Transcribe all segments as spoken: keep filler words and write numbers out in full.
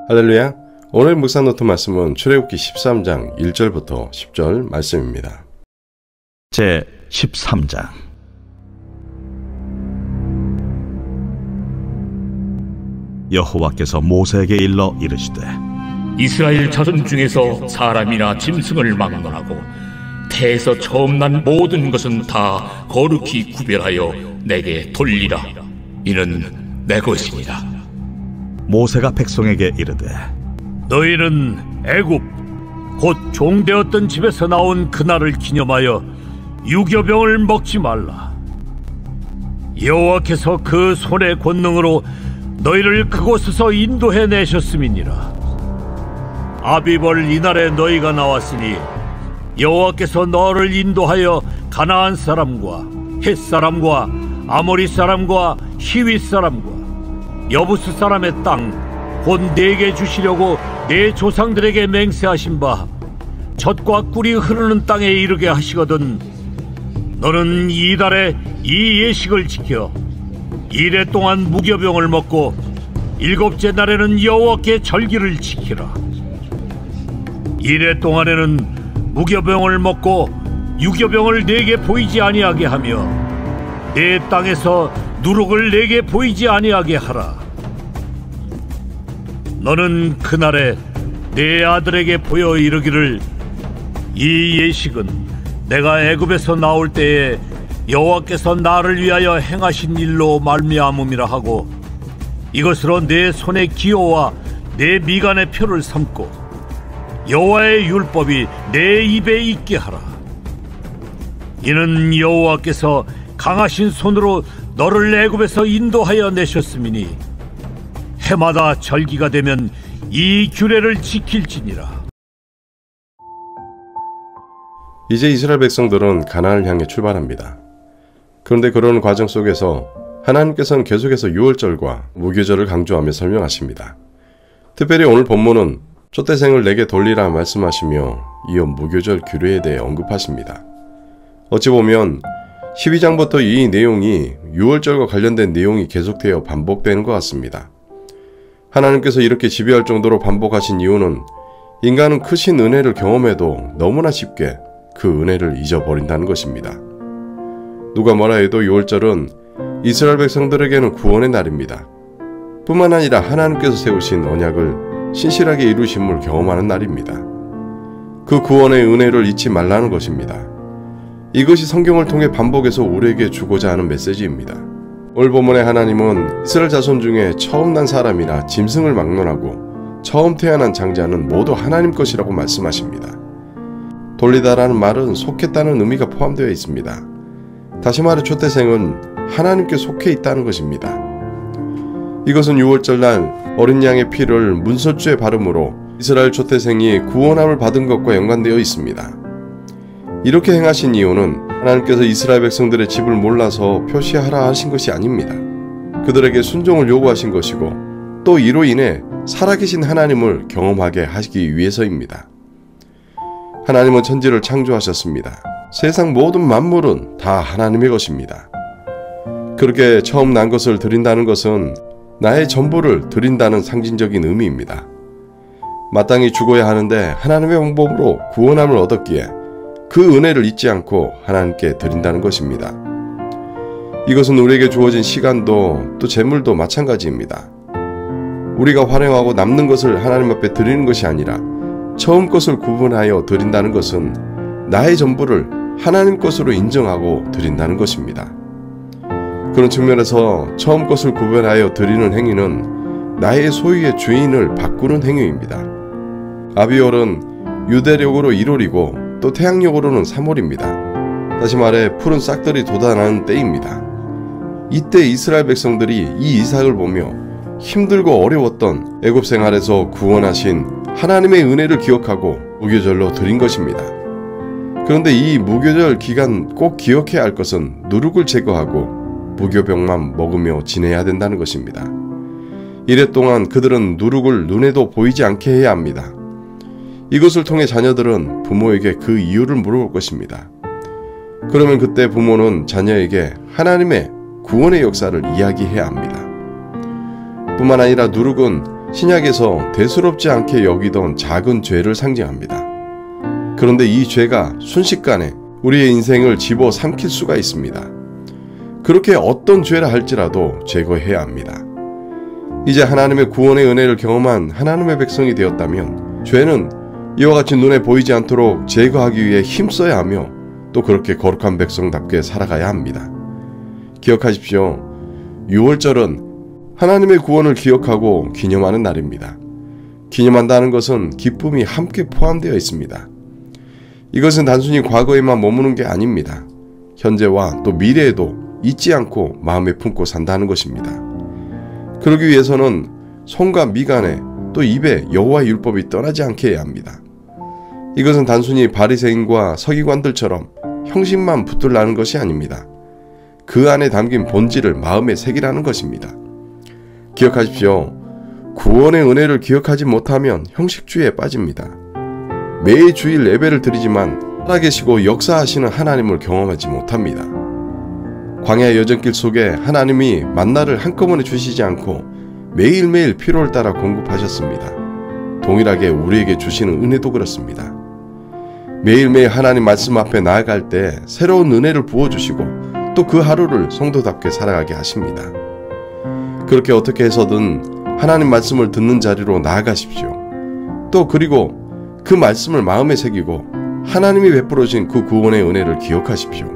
할렐루야. 오늘 묵상 노트 말씀은 출애굽기 십삼 장 일 절부터 십 절 말씀입니다. 제십삼 장. 여호와께서 모세에게 일러 이르시되, 이스라엘 자손 중에서 사람이나 짐승을 막론하고 태에서 처음 난 모든 것은 다 거룩히 구별하여 내게 돌리라. 이는 내 것이니라. 모세가 백성에게 이르되, 너희는 애굽 곧 종되었던 집에서 나온 그날을 기념하여 유교병을 먹지 말라. 여호와께서 그 손의 권능으로 너희를 그곳에서 인도해 내셨음이니라. 아비벌 이날에 너희가 나왔으니 여호와께서 너를 인도하여 가나안 사람과 헷 사람과 아모리 사람과 히윗 사람과 여부스 사람의 땅 곧 내게 주시려고 내 조상들에게 맹세하신 바 젖과 꿀이 흐르는 땅에 이르게 하시거든. 너는 이달에 이 예식을 지켜 이래 동안 무교병을 먹고 일곱째 날에는 여호와께 절기를 지키라. 이래 동안에는 무교병을 먹고 유교병을 내게 보이지 아니하게 하며 내 땅에서 누룩을 내게 보이지 아니하게 하라. 너는 그날에 내 아들에게 보여 이르기를, 이 예식은 내가 애굽에서 나올 때에 여호와께서 나를 위하여 행하신 일로 말미암음이라 하고, 이것으로 내 손의 기호와 내 미간의 표를 삼고 여호와의 율법이 내 입에 있게 하라. 이는 여호와께서 강하신 손으로 너를 애굽에서 인도하여 내셨음이니 해마다 절기가 되면 이 규례를 지킬지니라. 이제 이스라엘 백성들은 가나안을 향해 출발합니다. 그런데 그런 과정 속에서 하나님께서는 계속해서 유월절과 무교절을 강조하며 설명하십니다. 특별히 오늘 본문은 촛대생을 내게 돌리라 말씀하시며 이어 무교절 규례에 대해 언급하십니다. 어찌 보면 십이 장부터 이 내용이 유월절과 관련된 내용이 계속되어 반복되는 것 같습니다. 하나님께서 이렇게 지배할 정도로 반복하신 이유는 인간은 크신 은혜를 경험해도 너무나 쉽게 그 은혜를 잊어버린다는 것입니다. 누가 뭐라 해도 유월절은 이스라엘 백성들에게는 구원의 날입니다. 뿐만 아니라 하나님께서 세우신 언약을 신실하게 이루심을 경험하는 날입니다. 그 구원의 은혜를 잊지 말라는 것입니다. 이것이 성경을 통해 반복해서 우리에게 주고자 하는 메시지입니다. 오늘 본문의 하나님은 이스라엘 자손 중에 처음 난 사람이나 짐승을 막론하고 처음 태어난 장자는 모두 하나님 것이라고 말씀하십니다. 돌리다라는 말은 속했다는 의미가 포함되어 있습니다. 다시 말해 촛대생은 하나님께 속해 있다는 것입니다. 이것은 유월절날 어린 양의 피를 문설주에 바름으로 이스라엘 촛대생이 구원함을 받은 것과 연관되어 있습니다. 이렇게 행하신 이유는 하나님께서 이스라엘 백성들의 집을 몰라서 표시하라 하신 것이 아닙니다. 그들에게 순종을 요구하신 것이고 또 이로 인해 살아계신 하나님을 경험하게 하시기 위해서입니다. 하나님은 천지를 창조하셨습니다. 세상 모든 만물은 다 하나님의 것입니다. 그렇게 처음 난 것을 드린다는 것은 나의 전부를 드린다는 상징적인 의미입니다. 마땅히 죽어야 하는데 하나님의 방법으로 구원함을 얻었기에 그 은혜를 잊지 않고 하나님께 드린다는 것입니다. 이것은 우리에게 주어진 시간도 또 재물도 마찬가지입니다. 우리가 활용하고 남는 것을 하나님 앞에 드리는 것이 아니라 처음 것을 구분하여 드린다는 것은 나의 전부를 하나님 것으로 인정하고 드린다는 것입니다. 그런 측면에서 처음 것을 구분하여 드리는 행위는 나의 소유의 주인을 바꾸는 행위입니다. 아비월은 유대력으로 일월이고 또 태양력으로는 삼월입니다. 다시 말해 푸른 싹들이 돋아나는 때입니다. 이때 이스라엘 백성들이 이 이삭을 보며 힘들고 어려웠던 애굽 생활에서 구원하신 하나님의 은혜를 기억하고 무교절로 드린 것입니다. 그런데 이 무교절 기간 꼭 기억해야 할 것은 누룩을 제거하고 무교병만 먹으며 지내야 된다는 것입니다. 이래 동안 그들은 누룩을 눈에도 보이지 않게 해야 합니다. 이것을 통해 자녀들은 부모에게 그 이유를 물어볼 것입니다. 그러면 그때 부모는 자녀에게 하나님의 구원의 역사를 이야기해야 합니다. 뿐만 아니라 누룩은 신약에서 대수롭지 않게 여기던 작은 죄를 상징합니다. 그런데 이 죄가 순식간에 우리의 인생을 집어삼킬 수가 있습니다. 그렇게 어떤 죄라 할지라도 제거해야 합니다. 이제 하나님의 구원의 은혜를 경험한 하나님의 백성이 되었다면 죄는 이와 같이 눈에 보이지 않도록 제거하기 위해 힘써야 하며 또 그렇게 거룩한 백성답게 살아가야 합니다. 기억하십시오. 유월절은 하나님의 구원을 기억하고 기념하는 날입니다. 기념한다는 것은 기쁨이 함께 포함되어 있습니다. 이것은 단순히 과거에만 머무는 게 아닙니다. 현재와 또 미래에도 잊지 않고 마음에 품고 산다는 것입니다. 그러기 위해서는 손과 미간에 또 입에 여호와의 율법이 떠나지 않게 해야 합니다. 이것은 단순히 바리새인과 서기관들처럼 형식만 붙들라는 것이 아닙니다. 그 안에 담긴 본질을 마음에 새기라는 것입니다. 기억하십시오. 구원의 은혜를 기억하지 못하면 형식주의에 빠집니다. 매일 주일 예배를 드리지만 살아계시고 역사하시는 하나님을 경험하지 못합니다. 광야 여정길 속에 하나님이 만나를 한꺼번에 주시지 않고 매일매일 필요를 따라 공급하셨습니다. 동일하게 우리에게 주시는 은혜도 그렇습니다. 매일매일 하나님 말씀 앞에 나아갈 때 새로운 은혜를 부어주시고 또 그 하루를 성도답게 살아가게 하십니다. 그렇게 어떻게 해서든 하나님 말씀을 듣는 자리로 나아가십시오. 또 그리고 그 말씀을 마음에 새기고 하나님이 베풀어 주신 그 구원의 은혜를 기억하십시오.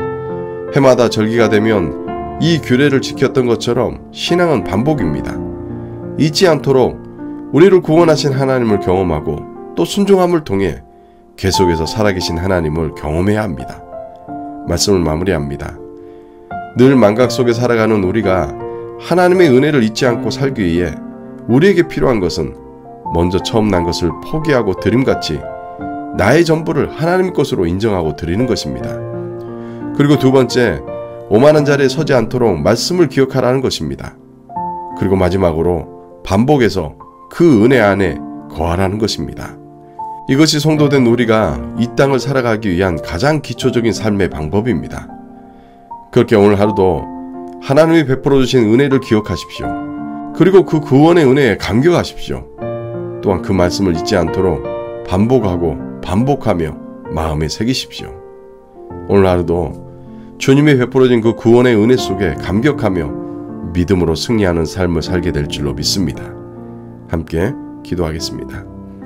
해마다 절기가 되면 이 규례를 지켰던 것처럼 신앙은 반복입니다. 잊지 않도록 우리를 구원하신 하나님을 경험하고 또 순종함을 통해 계속해서 살아계신 하나님을 경험해야 합니다. 말씀을 마무리합니다. 늘 망각 속에 살아가는 우리가 하나님의 은혜를 잊지 않고 살기 위해 우리에게 필요한 것은 먼저 처음 난 것을 포기하고 드림같이 나의 전부를 하나님 것으로 인정하고 드리는 것입니다. 그리고 두 번째, 오만한 자리에 서지 않도록 말씀을 기억하라는 것입니다. 그리고 마지막으로 반복해서 그 은혜 안에 거하라는 것입니다. 이것이 성도된 우리가 이 땅을 살아가기 위한 가장 기초적인 삶의 방법입니다. 그렇게 오늘 하루도 하나님이 베풀어 주신 은혜를 기억하십시오. 그리고 그 구원의 은혜에 감격하십시오. 또한 그 말씀을 잊지 않도록 반복하고 반복하며 마음에 새기십시오. 오늘 하루도 주님이 베풀어진 그 구원의 은혜 속에 감격하며 믿음으로 승리하는 삶을 살게 될 줄로 믿습니다. 함께 기도하겠습니다.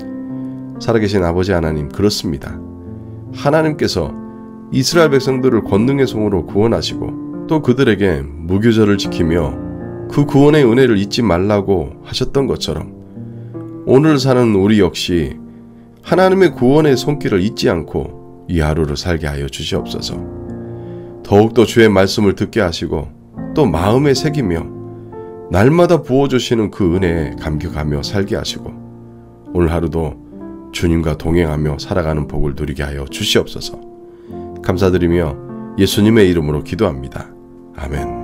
살아계신 아버지 하나님, 그렇습니다. 하나님께서 이스라엘 백성들을 권능의 손으로 구원하시고 또 그들에게 무교절을 지키며 그 구원의 은혜를 잊지 말라고 하셨던 것처럼 오늘 사는 우리 역시 하나님의 구원의 손길을 잊지 않고 이 하루를 살게 하여 주시옵소서. 더욱더 주의 말씀을 듣게 하시고 또 마음에 새기며 날마다 부어주시는 그 은혜에 감격하며 살게 하시고 오늘 하루도 주님과 동행하며 살아가는 복을 누리게 하여 주시옵소서. 감사드리며 예수님의 이름으로 기도합니다. 아멘.